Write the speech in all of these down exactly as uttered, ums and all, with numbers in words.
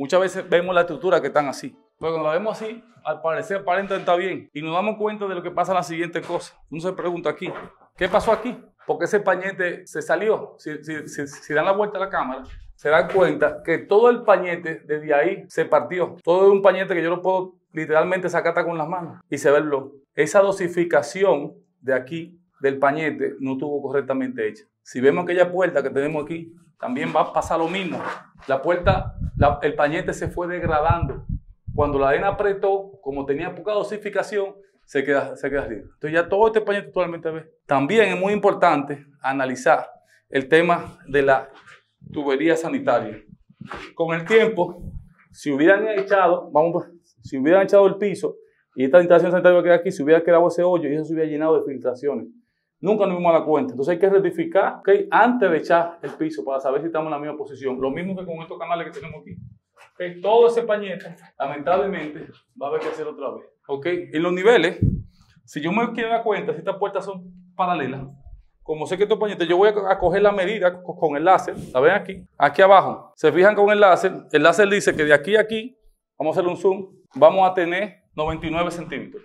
Muchas veces vemos la estructura que están así. Pero cuando la vemos así, al parecer aparenta estar bien. Y nos damos cuenta de lo que pasa en la siguiente cosa. Uno se pregunta aquí, ¿qué pasó aquí? Porque ese pañete se salió. Si, si, si, si dan la vuelta a la cámara, se dan cuenta que todo el pañete desde ahí se partió. Todo es un pañete que yo lo puedo literalmente sacar hasta con las manos y se ve el blog. Esa dosificación de aquí, del pañete, no estuvo correctamente hecha. Si vemos aquella puerta que tenemos aquí, también va a pasar lo mismo. La puerta, la, el pañete se fue degradando. Cuando la arena apretó, como tenía poca dosificación, se queda, se queda arriba. Entonces ya todo este pañete totalmente ve. También es muy importante analizar el tema de la tubería sanitaria. Con el tiempo, si hubieran echado, vamos, si hubieran echado el piso y esta instalación sanitaria va a quedar aquí, si hubiera quedado ese hoyo y eso se hubiera llenado de filtraciones. Nunca nos vimos a la cuenta. Entonces hay que rectificar, ¿okay?, antes de echar el piso para saber si estamos en la misma posición. Lo mismo que con estos canales que tenemos aquí. ¿Okay? Todo ese pañete, lamentablemente, va a haber que hacer otra vez. ¿Okay? En los niveles, si yo me quiero dar cuenta si estas puertas son paralelas, como sé que estos pañetes, yo voy a coger la medida con el láser. ¿La ven aquí? Aquí abajo. Se fijan con el láser. El láser dice que de aquí a aquí, vamos a hacer un zoom, vamos a tener noventa y nueve centímetros.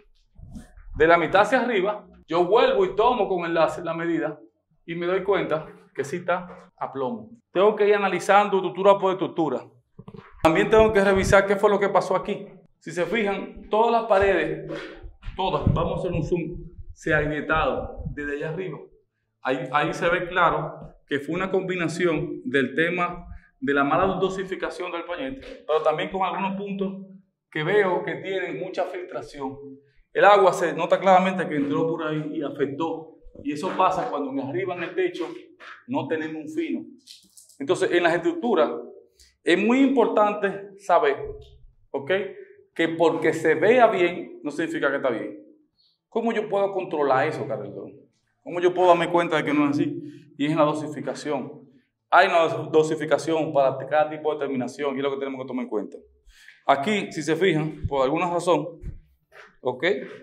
De la mitad hacia arriba, yo vuelvo y tomo con el láser la medida y me doy cuenta que sí está a plomo. Tengo que ir analizando estructura por estructura. También tengo que revisar qué fue lo que pasó aquí. Si se fijan, todas las paredes, todas, vamos a hacer un zoom, se ha agrietado desde allá arriba. Ahí, ahí se ve claro que fue una combinación del tema de la mala dosificación del pañete, pero también con algunos puntos que veo que tienen mucha filtración. El agua se nota claramente que entró por ahí y afectó. Y eso pasa cuando arriba en el techo no tenemos un fino. Entonces, en las estructuras es muy importante saber, ¿ok?, que porque se vea bien no significa que está bien. ¿Cómo yo puedo controlar eso, Carlos? ¿Cómo yo puedo darme cuenta de que no es así? Y es en la dosificación. Hay una dosificación para cada tipo de terminación y es lo que tenemos que tomar en cuenta. Aquí, si se fijan, por alguna razón, ¿ok?,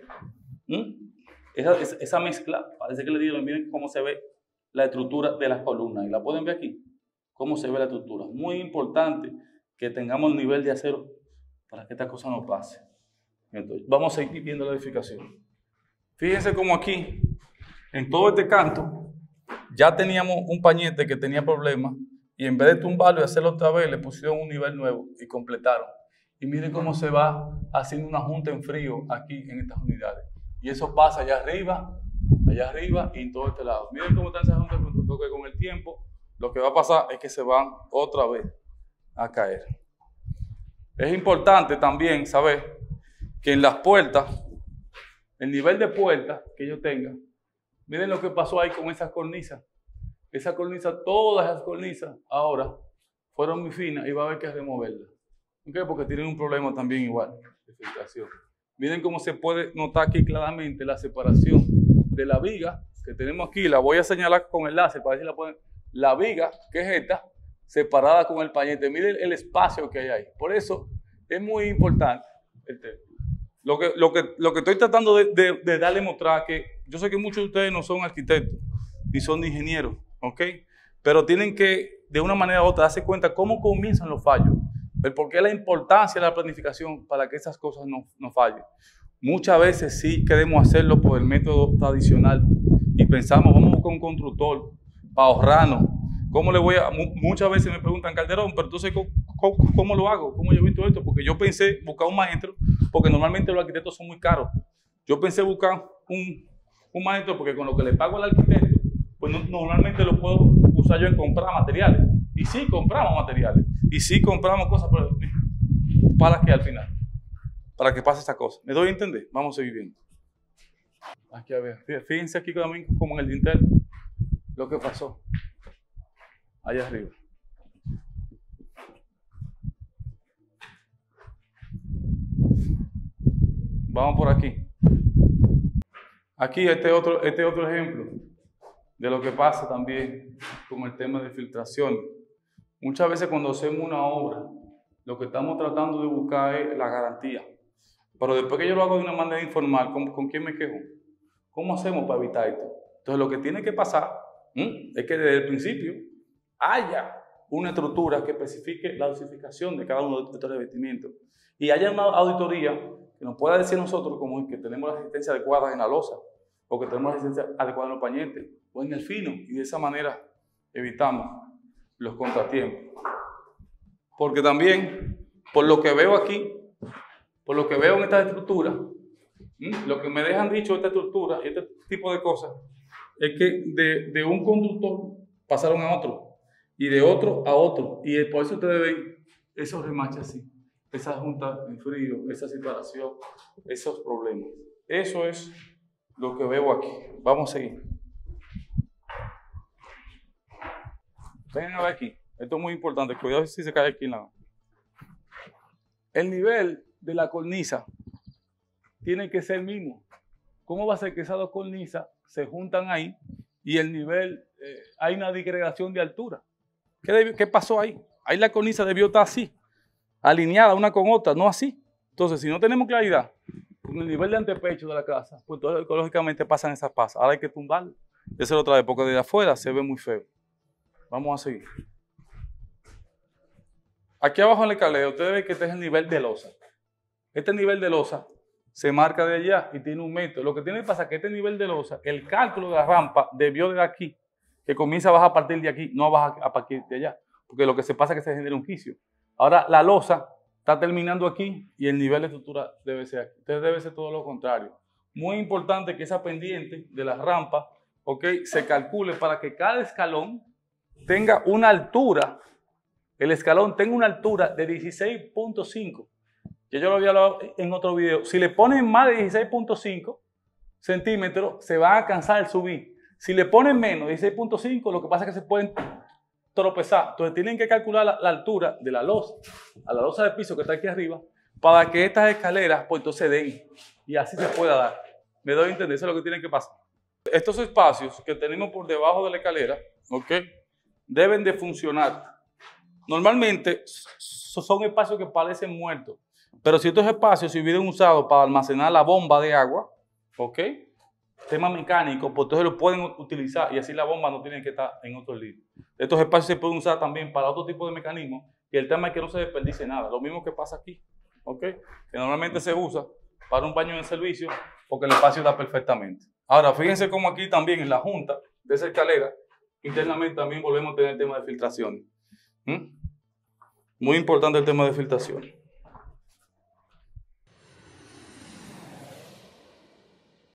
¿Mm? esa, esa, esa mezcla, parece que le digo, miren cómo se ve la estructura de las columnas. Y la pueden ver aquí, cómo se ve la estructura. Muy importante que tengamos el nivel de acero para que esta cosa no pase. Entonces, vamos a seguir viendo la edificación. Fíjense cómo aquí, en todo este canto, ya teníamos un pañete que tenía problemas y en vez de tumbarlo y hacerlo otra vez, le pusieron un nivel nuevo y completaron. Y miren cómo se va haciendo una junta en frío aquí en estas unidades. Y eso pasa allá arriba, allá arriba y en todo este lado. Miren cómo están esas juntas en frío, porque con el tiempo lo que va a pasar es que se van otra vez a caer. Es importante también saber que en las puertas, el nivel de puertas que yo tenga, miren lo que pasó ahí con esas cornisas. Esas cornisas, todas esas cornisas ahora fueron muy finas y va a haber que removerlas. ¿Okay? Porque tienen un problema también igual de filtración. Miren cómo se puede notar aquí claramente la separación de la viga que tenemos aquí. La voy a señalar con el láser para ver si la pueden. La viga, que es esta, separada con el pañete. Miren el espacio que hay ahí. Por eso es muy importante el tema. Lo que, lo que, lo que estoy tratando de, de, de darle a mostrar que yo sé que muchos de ustedes no son arquitectos ni son ingenieros, ¿ok? Pero tienen que, de una manera u otra, darse cuenta cómo comienzan los fallos. El por qué la importancia de la planificación para que esas cosas no, no fallen. Muchas veces sí queremos hacerlo por el método tradicional y pensamos, vamos a buscar un constructor para ahorrarnos. ¿Cómo le voy a...? Muchas veces me preguntan, Calderón, pero entonces, ¿cómo, cómo, cómo lo hago? ¿Cómo yo he visto esto? Porque yo pensé buscar un maestro, porque normalmente los arquitectos son muy caros. Yo pensé buscar un, un maestro porque con lo que le pago al arquitecto, pues no, normalmente lo puedo usar yo en comprar materiales. Y sí compramos materiales. Y sí compramos cosas para, para que al final, para que pase esta cosa. ¿Me doy a entender? Vamos a seguir viendo. Aquí a ver, fíjense aquí también como en el dintel lo que pasó allá arriba. Vamos por aquí. Aquí este otro, este otro ejemplo de lo que pasa también con el tema de filtración. Muchas veces cuando hacemos una obra, lo que estamos tratando de buscar es la garantía. Pero después que yo lo hago de una manera informal, ¿con, con quién me quejo? ¿Cómo hacemos para evitar esto? Entonces lo que tiene que pasar ¿m? es que desde el principio haya una estructura que especifique la dosificación de cada uno de estos revestimientos. Y haya una auditoría que nos pueda decir nosotros como que tenemos la resistencia adecuada en la losa, o que tenemos la resistencia adecuada en los pañetes, o en el fino, y de esa manera evitamos los contratiempos. Porque también, por lo que veo aquí, por lo que veo en esta estructura, ¿m? lo que me dejan dicho esta estructura y este tipo de cosas, es que de, de un conductor pasaron a otro, y de otro a otro, y por eso ustedes ven esos remaches así, esa junta en frío, esa separación, esos problemas. Eso es lo que veo aquí. Vamos a seguir. Vengan a ver aquí. Esto es muy importante. Cuidado si se cae aquí en la... El nivel de la cornisa tiene que ser el mismo. ¿Cómo va a ser que esas dos cornisas se juntan ahí y el nivel, eh, hay una disgregación de altura? ¿Qué, debió, ¿Qué pasó ahí? Ahí la cornisa debió estar así, alineada una con otra, no así. Entonces, si no tenemos claridad con el nivel de antepecho de la casa, pues entonces, ecológicamente pasan esas pasas. Ahora hay que tumbarlo. Esa es otra vez, porque desde afuera se ve muy feo. Vamos a seguir. Aquí abajo en la escalera, ustedes ven que este es el nivel de losa. Este nivel de losa se marca de allá y tiene un metro. Lo que tiene que pasar es que este nivel de losa, el cálculo de la rampa debió de aquí, que comienza a bajar a partir de aquí, no baja a partir de allá. Porque lo que se pasa es que se genera un quicio. Ahora la losa está terminando aquí y el nivel de estructura debe ser aquí. Entonces debe ser todo lo contrario. Muy importante que esa pendiente de la rampa, okay, se calcule para que cada escalón tenga una altura, el escalón tenga una altura de dieciséis punto cinco. Ya yo lo había hablado en otro video. Si le ponen más de dieciséis punto cinco centímetros, se va a cansar el subir. Si le ponen menos de dieciséis punto cinco, lo que pasa es que se pueden tropezar. Entonces tienen que calcular la, la altura de la losa, a la losa de piso que está aquí arriba, para que estas escaleras, pues entonces den. Y así se pueda dar. Me doy a entender, eso es lo que tiene que pasar. Estos espacios que tenemos por debajo de la escalera, ¿ok?, deben de funcionar. Normalmente son espacios que parecen muertos, pero si estos espacios se hubieran usado para almacenar la bomba de agua, ¿ok?, tema mecánico, pues entonces lo pueden utilizar y así la bomba no tiene que estar en otro lío. Estos espacios se pueden usar también para otro tipo de mecanismos y el tema es que no se desperdicie nada. Lo mismo que pasa aquí, ¿ok?, que normalmente se usa para un baño de servicio porque el espacio da perfectamente. Ahora, fíjense cómo aquí también en la junta de esa escalera, internamente también volvemos a tener el tema de filtración. ¿Mm? Muy importante el tema de filtración.